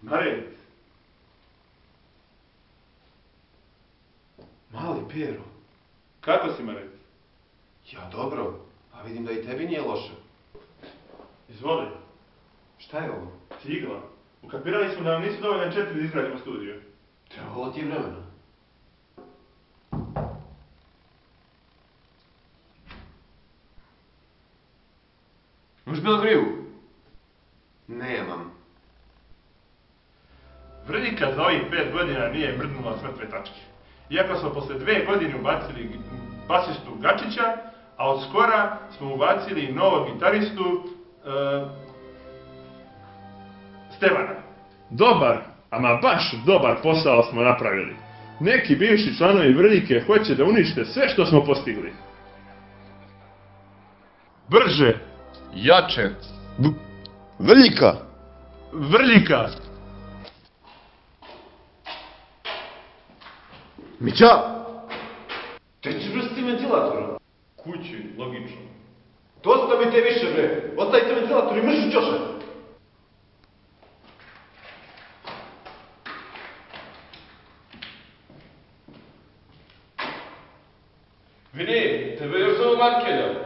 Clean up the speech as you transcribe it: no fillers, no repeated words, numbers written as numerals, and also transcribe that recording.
Maret. Mali Pero. Kako si, Maret? Ja dobro, a vidim da i tebi nije loše. Izvoli. Šta je ovo? Cigla. Ukapirali smo da nam nisu dovoljne 4 da izgradimo studio. Trebalo ti je vremena. Imaš bilo grivu? Nemam. Vrljika za ovih 5 godina nije mrdnula s mrtve tačke. Iako smo posle 2 godine ubacili basistu Gačića, a od skora smo ubacili novog gitaristu Stevana. Dobar, ama baš dobar posao smo napravili. Neki bivši članovi Vrljike hoće da unište sve što smo postigli. Brže! Jače! Vrljika! Vrljika! Mića! Te ću vrstiti ventilator. Kući, logično. Dosta mi te više, bre! Ostavite ventilator i mršu čoša! Vidi, tebe još zovu Markelja.